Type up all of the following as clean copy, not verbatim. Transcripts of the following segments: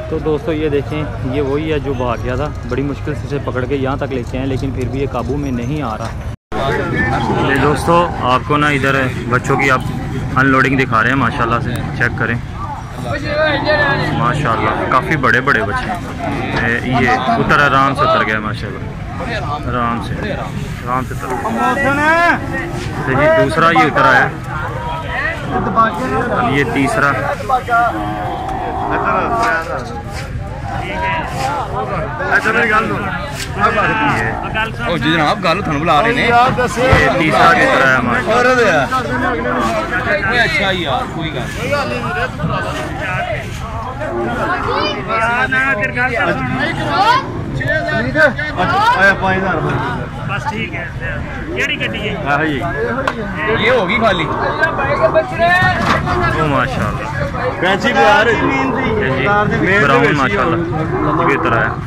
तो दोस्तों ये देखें, ये वही है जो भाग गया था। बड़ी मुश्किल से इसे पकड़ के यहाँ तक लेके आए, लेकिन फिर भी ये काबू में नहीं आ रहा। ये दोस्तों आपको ना इधर बच्चों की आप अनलोडिंग दिखा रहे हैं। माशाल्लाह से चेक करें, माशाल्लाह काफ़ी बड़े बड़े बच्चे हैं। ये उतर आराम से उतर गया, माशाल्लाह आराम से उतर गया। तो ये दूसरा ये उतरा है, ये तीसरा। जनाब गल थानू बुला रहे हैं। ये तीसरा उतरा है हमारा। अच्छा यार कोई गल बस ठीक है। ये होगी खाली। माशाल्लाह ब्राउन माशाल्लाह ये उतरा है।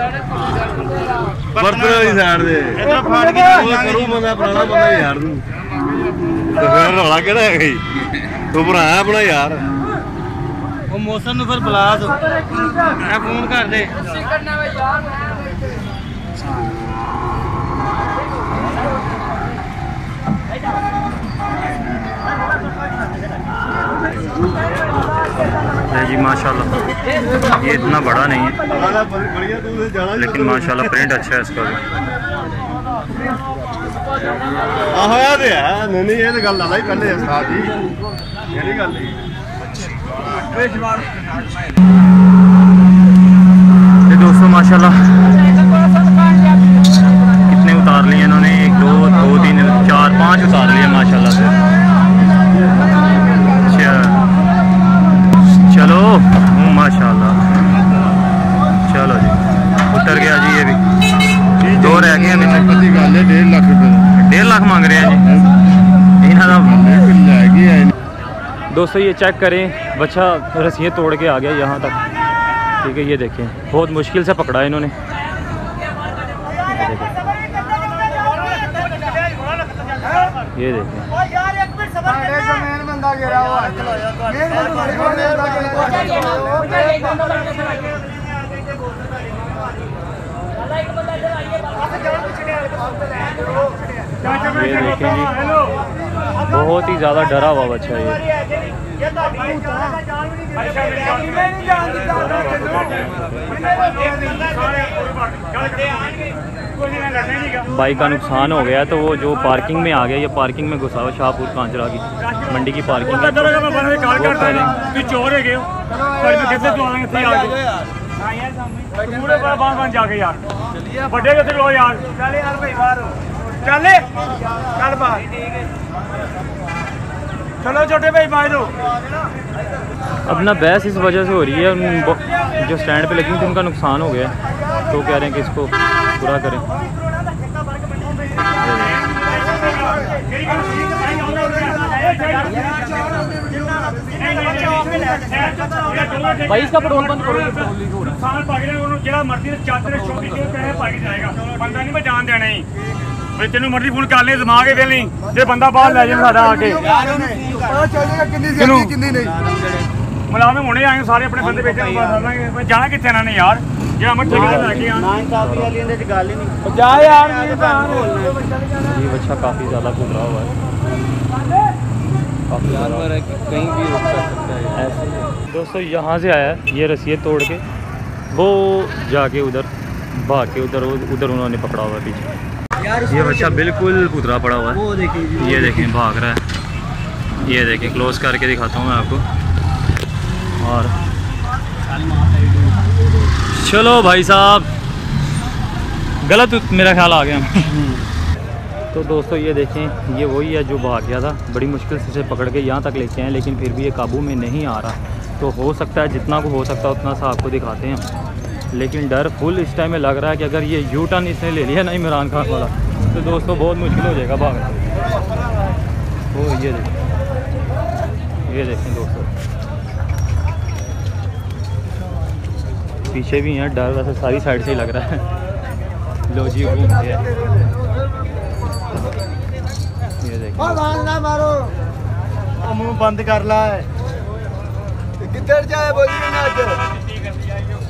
रौला केड़ा है तू भरा अपना यार। मौसम फिर बुला दो, फोन कर दे। जी माशाल्लाह ये इतना बड़ा नहीं है, लेकिन माशाल्लाह प्रिंट अच्छा है इसका भी। नहीं ये गल ला पहले उस्ताद जी, ये गल ये दोस्तों माशाल्लाह कितने उतार लिए इन्होंने, 1 2 3 4 5 उतार लिए माशाल्लाह से। चलो माशाल्लाह, चलो जी उतर गया जी। ये भी 2 रह गए हैं। 1.5 लाख रुपए, 1.5 लाख मांग रहे हैं जी इन्होंने। दोस्तों ये चेक करें, बच्चा रस्सियाँ तोड़ के आ गया यहाँ तक। ठीक है, ये देखें बहुत मुश्किल से पकड़ा इन्होंने। ये देखें ये देखें जी, बहुत ही ज़्यादा डरा हुआ बच्चा ये। बाइक का नुकसान हो गया, तो वो जो पार्किंग में आ गया, ये पार्किंग में घुसा हुआ शाहपुर कांजरा की मंडी की पार्किंग में। चलो छोटे भाई भाई दो। अब ना बहस इस वजह से हो रही है, जो स्टैंड पे लगी थी उनका नुकसान हो गया, तो कह रहे हैं कि इसको पूरा करें। भाई इसका पेट्रोल बंद करो। जान देना ही तेन मर्जी फोन कर ले, दिमाग ही नहीं जो बंदा बाहर लै जाए साडा आके मुलाजम होने आए सारे अपने बंदे बेचे जाना कितने इन्होंने यार। ये बच्चा काफ़ी ज़्यादा गुजरा हुआ है, कहीं भी रुक सकता है ऐसे। दोस्तों यहाँ से आया ये रस्सियाँ तोड़ के, वो जाके उधर भाग के उधर उन्होंने पकड़ा हुआ है पीछे। ये बच्चा बिल्कुल पुतरा पड़ा हुआ है, ये देखें भाग रहा है। ये देखें क्लोज करके दिखाता हूँ मैं आपको। और चलो भाई साहब, गलत मेरा ख्याल आ गया। तो दोस्तों ये देखें, ये वही है जो भाग गया था। बड़ी मुश्किल से इसे पकड़ के यहाँ तक लेके आए, लेकिन फिर भी ये काबू में नहीं आ रहा। तो हो सकता है जितना को हो सकता है उतना सा आपको दिखाते हैं, लेकिन डर फुल इस टाइम में लग रहा है कि अगर ये यू टर्न इसने ले लिया ना इमरान खान वाला, तो दोस्तों बहुत मुश्किल हो जाएगा भागना। वो ये देखें दोस्तों, पीछे भी हैं। डर वैसे सारी साइड से ही लग रहा है। लो जी घूमते हैं, ये देखिए मारो मुंह बंद कर ला। किधर जाए बोलिए ना।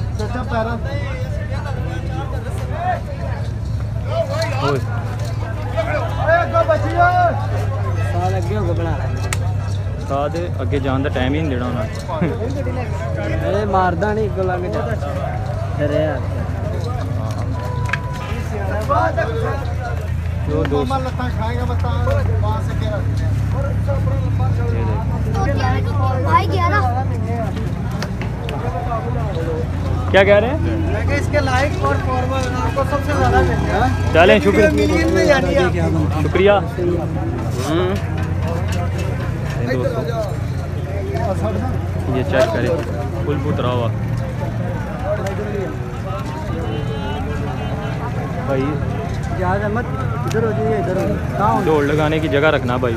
साल अगे होगा बना साद अगे जान का टाइम ही नहीं देना उन्हें मारदा नहीं गो लग जो दोस्त भाई गया ना क्या कह रहे हैं? इसके लाइक और फॉलोअर आपको सबसे ज्यादा मिलेगा। चलें शुक्रिया मिलियन में जानी है शुक्रिया। ये चेक करें फुल पुतरा हुआ भाई। ज्यादा मत इधर हो जाइए इधर दौड़ लगाने की जगह रखना भाई।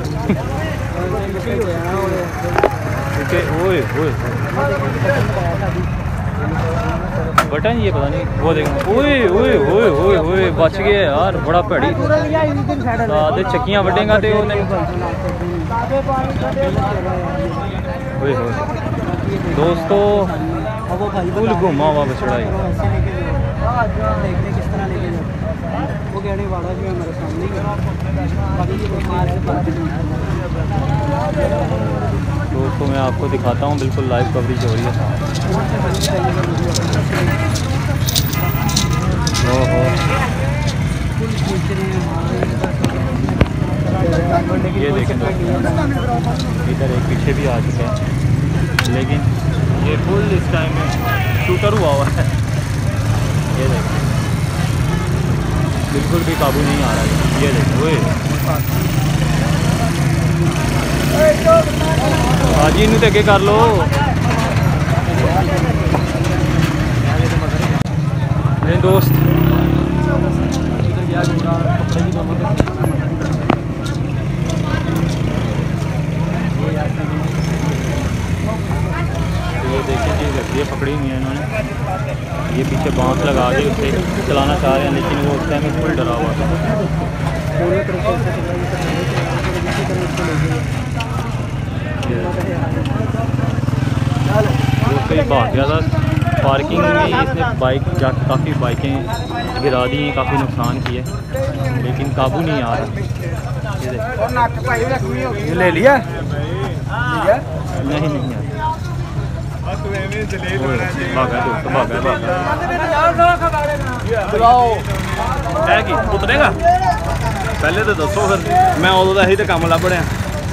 ओए ओए बटन ये पता नहीं वो देखो। ओए ओए ओए ओए ओए बच गए यार बड़ा भड़ी सादे चक्कियां वटेगा तो दोस्तों फुल घुमा हुआ बछड़ा ही। किस तरह लेके वो कहने वाला जो है हमारे सामने दोस्तों मैं आपको दिखाता हूँ बिल्कुल लाइव कवरेज हो रही है। ओहो ये देखें इधर एक पीछे भी आ चुका है लेकिन ये फुल इस टाइम में शूटर हुआ है। ये देखें बिल्कुल भी काबू नहीं आ रहा है। ये देखें हाजी इनू तो अगे कर लो। मेरे दोस्त ये देखिए चीज़ रखी है पकड़ी हुई है इन्होंने। ये पीछे बांस लगा के उससे चलाना चाह रहे हैं लेकिन वो उस टाइम में फुल डरा हुआ था। वो कहीं भाग गया था पार्किंग में इसने बाइक जाके काफ़ी बाइकें गिरा दी हैं काफ़ी नुकसान किए लेकिन काबू नहीं आ रहा। ये ले लिया नहीं नहीं यार भागा दोस्त भागा उतरेगा पहले तो दसो फिर मैं उदों का ही तो काम लभ रहा।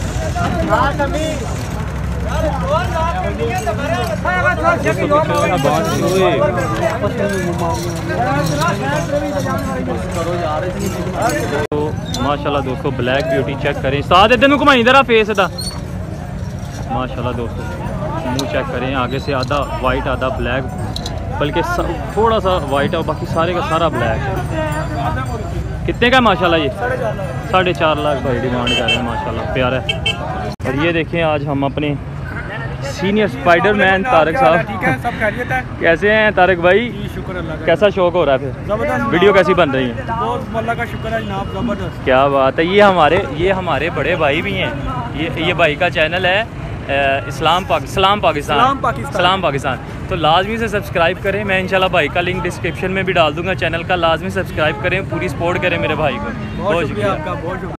तो माशाल्लाह दोस्तों ब्लैक ब्यूटी चेक करें साथ इधर को घुमाई जरा फेस दा। माशाल्लाह दोस्तों मुंह चेक करें आगे से आधा वाइट आधा ब्लैक बल्कि थोड़ा सा वाइट है और बाकी सारे का सारा ब्लैक है। कितने का है माशाल्लाह ये 4.5 लाख भाई डिमांड कर रहे हैं माशाल्लाह प्यारा है। और ये देखें आज हम अपने सीनियर स्पाइडरमैन तारक साहब ठीक है सब खैरियत है। कैसे हैं तारक भाई? शुक्र अल्लाह का। कैसा शौक हो रहा है फिर? जबरदस्त वीडियो कैसी बन रही है? बहुत अल्लाह का शुक्र है जनाब जबरदस्त। क्या बात है। ये हमारे बड़े भाई भी हैं। ये भाई का चैनल है सलाम पाकिस्तान। तो लाजमी से सब्सक्राइब करें। मैं इंशाल्लाह भाई का लिंक डिस्क्रिप्शन में भी डाल दूंगा चैनल का। लाजमी सब्सक्राइब करें पूरी सपोर्ट करें मेरे भाई को। बहुत शुक्रिया आपका बहुत शुक्रिया।